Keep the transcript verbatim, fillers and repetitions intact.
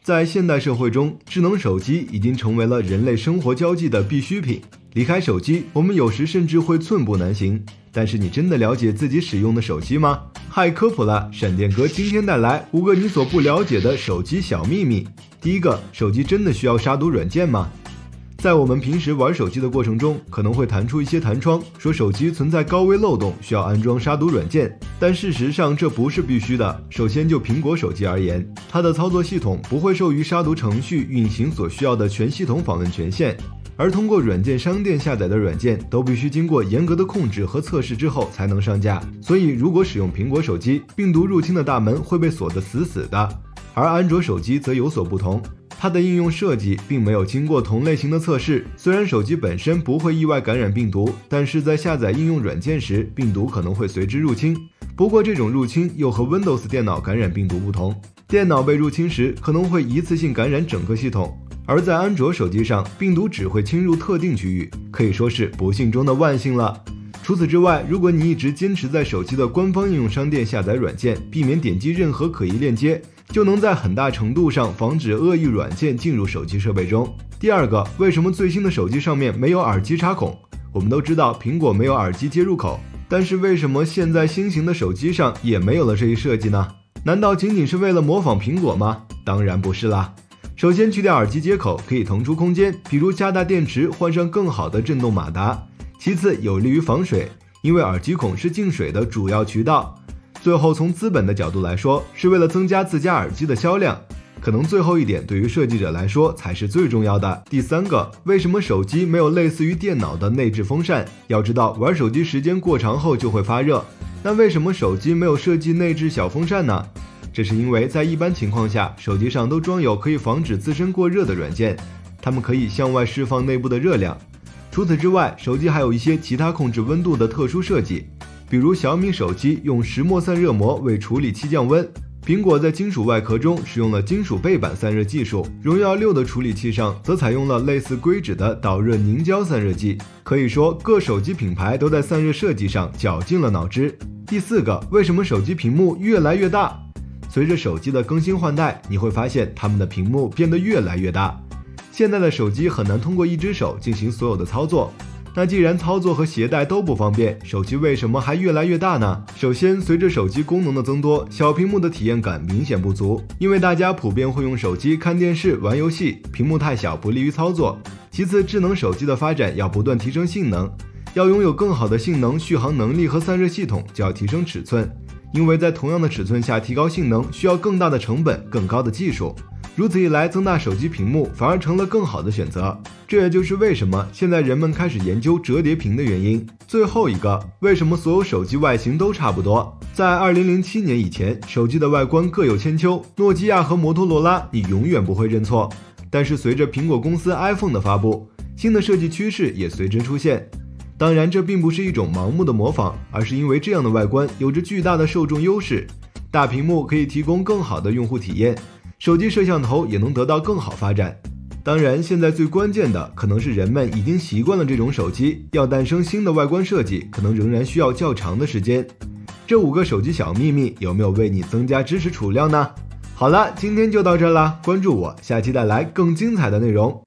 在现代社会中，智能手机已经成为了人类生活交际的必需品。离开手机，我们有时甚至会寸步难行。但是你真的了解自己使用的手机吗？嗨，科普了，闪电哥今天带来五个你所不了解的手机小秘密。第一个，手机真的需要杀毒软件吗？在我们平时玩手机的过程中，可能会弹出一些弹窗，说手机存在高危漏洞，需要安装杀毒软件。但事实上这不是必须的。首先就苹果手机而言，它的操作系统不会受于杀毒程序运行所需要的全系统访问权限，而通过软件商店下载的软件都必须经过严格的控制和测试之后才能上架。所以如果使用苹果手机，病毒入侵的大门会被锁得死死的。而安卓手机则有所不同，它的应用设计并没有经过同类型的测试，虽然手机本身不会意外感染病毒，但是在下载应用软件时，病毒可能会随之入侵。不过这种入侵又和 Windows 电脑感染病毒不同，电脑被入侵时可能会一次性感染整个系统，而在安卓手机上，病毒只会侵入特定区域，可以说是不幸中的万幸了。除此之外，如果你一直坚持在手机的官方应用商店下载软件，避免点击任何可疑链接，就能在很大程度上防止恶意软件进入手机设备中。第二个，为什么最新的手机上面没有耳机插孔？我们都知道苹果没有耳机接入口，但是为什么现在新型的手机上也没有了这一设计呢？难道仅仅是为了模仿苹果吗？当然不是啦。首先，去掉耳机接口可以腾出空间，比如加大电池，换上更好的震动马达。其次，有利于防水，因为耳机孔是进水的主要渠道。最后，从资本的角度来说，是为了增加自家耳机的销量。可能最后一点对于设计者来说才是最重要的。第三个，为什么手机没有类似于电脑的内置风扇？要知道，玩手机时间过长后就会发热，那为什么手机没有设计内置小风扇呢？这是因为在一般情况下，手机上都装有可以防止自身过热的软件，它们可以向外释放内部的热量。除此之外，手机还有一些其他控制温度的特殊设计，比如小米手机用石墨散热膜为处理器降温，苹果在金属外壳中使用了金属背板散热技术，荣耀六的处理器上则采用了类似硅脂的导热凝胶散热剂。可以说，各手机品牌都在散热设计上绞尽了脑汁。第四个，为什么手机屏幕越来越大？随着手机的更新换代，你会发现它们的屏幕变得越来越大。现在的手机很难通过一只手进行所有的操作，那既然操作和携带都不方便，手机为什么还越来越大呢？首先，随着手机功能的增多，小屏幕的体验感明显不足，因为大家普遍会用手机看电视、玩游戏，屏幕太小不利于操作。其次，智能手机的发展要不断提升性能，要拥有更好的性能、续航能力和散热系统，就要提升尺寸，因为在同样的尺寸下提高性能需要更大的成本、更高的技术。如此一来，增大手机屏幕反而成了更好的选择，这也就是为什么现在人们开始研究折叠屏的原因。最后一个，为什么所有手机外形都差不多？在二零零七年以前，手机的外观各有千秋，诺基亚和摩托罗拉你永远不会认错。但是随着苹果公司 iPhone 的发布，新的设计趋势也随之出现。当然，这并不是一种盲目的模仿，而是因为这样的外观有着巨大的受众优势。大屏幕可以提供更好的用户体验，手机摄像头也能得到更好发展。当然，现在最关键的可能是人们已经习惯了这种手机，要诞生新的外观设计，可能仍然需要较长的时间。这五个手机小秘密有没有为你增加知识储量呢？好了，今天就到这啦，关注我，下期带来更精彩的内容。